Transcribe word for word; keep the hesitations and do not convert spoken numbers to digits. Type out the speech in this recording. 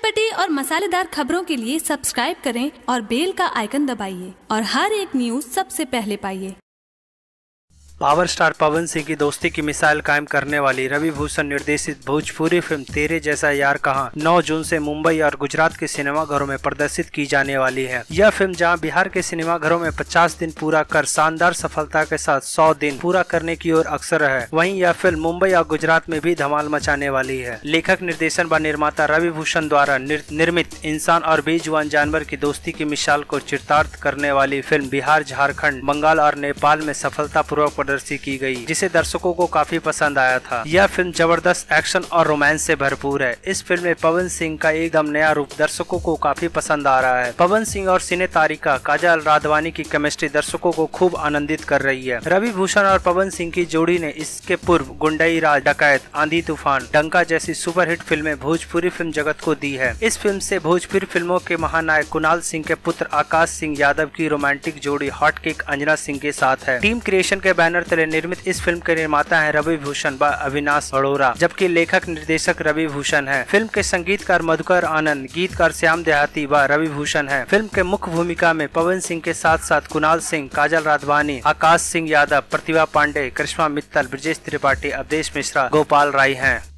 चटपटी और मसालेदार खबरों के लिए सब्सक्राइब करें और बेल का आइकन दबाइए और हर एक न्यूज सबसे पहले पाइए। पावर स्टार पवन सिंह की दोस्ती की मिसाइल कायम करने वाली रवि भूषण निर्देशित भोजपुरी फिल्म तेरे जैसा यार कहाँ नौ जून से मुंबई और गुजरात के सिनेमाघरों में प्रदर्शित की जाने वाली है। यह फिल्म जहां बिहार के सिनेमाघरों में पचास दिन पूरा कर शानदार सफलता के साथ सौ दिन पूरा करने की ओर अक्सर है, वहीं यह फिल्म मुंबई और गुजरात में भी धमाल मचाने वाली है। लेखक, निर्देशन व निर्माता रवि भूषण द्वारा निर्मित इंसान और बेजुबान जानवर की दोस्ती की मिसाल को चितार्थ करने वाली फिल्म बिहार, झारखंड, बंगाल और नेपाल में सफलता पूर्वक प्रदर्शित की गई, जिसे दर्शकों को काफी पसंद आया था। यह फिल्म जबरदस्त एक्शन और रोमांस से भरपूर है। इस फिल्म में पवन सिंह का एकदम नया रूप दर्शकों को काफी पसंद आ रहा है। पवन सिंह और सिने तारिका काजल राघवानी की केमिस्ट्री दर्शकों को खूब आनंदित कर रही है। रवि भूषण और पवन सिंह की जोड़ी ने इसके पूर्व गुंडई राज, डकैत, आंधी तूफान, डंका जैसी सुपरहिट फिल्में भोजपुरी फिल्म जगत को दी है। इस फिल्म से भोजपुरी फिल्मों के महानायक कुणाल सिंह के पुत्र आकाश सिंह यादव की रोमांटिक जोड़ी हॉट केक अंजना सिंह के साथ है। टीम क्रिएशन के बैनर तले निर्मित इस फिल्म के निर्माता हैं रवि भूषण व अविनाश अरोड़ा, जबकि लेखक निर्देशक रवि भूषण है। फिल्म के संगीतकार मधुकर आनंद, गीतकार श्याम देहाती व रवि भूषण है। फिल्म के मुख्य भूमिका में पवन सिंह के साथ साथ कुणाल सिंह, काजल राघवानी, आकाश सिंह यादव, प्रतिभा पांडे, करिश्मा मित्तल, ब्रजेश त्रिपाठी, अवधेश मिश्रा, गोपाल राय हैं।